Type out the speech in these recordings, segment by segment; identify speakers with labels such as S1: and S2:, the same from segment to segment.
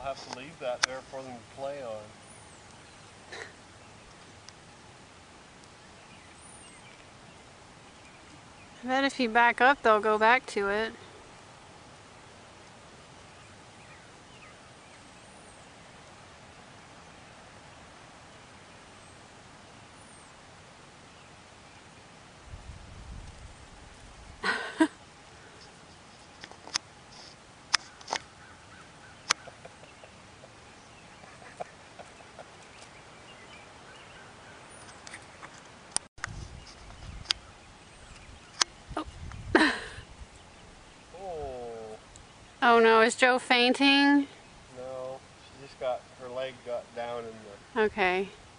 S1: have to leave that there for them to play on.
S2: I bet if you back up, they'll go back to it. Oh no, is Jo fainting?
S1: No, she just got, her leg got down in the...
S2: Okay.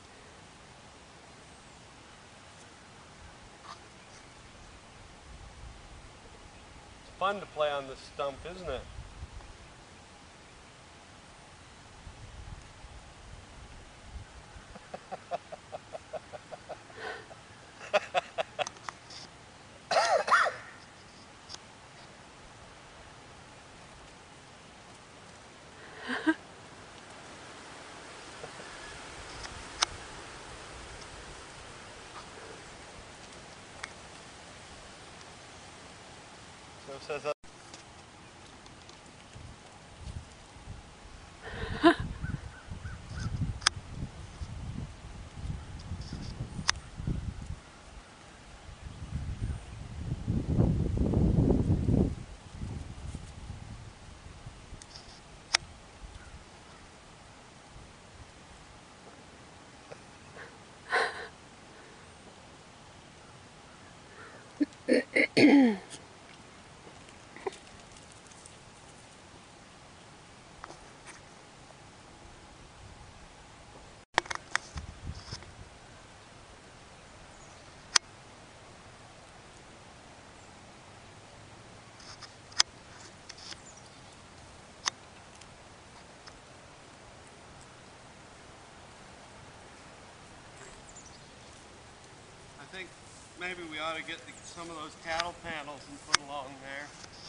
S1: It's fun to play on this stump, isn't it? So it says I think maybe we ought to get some of those cattle panels and put along there.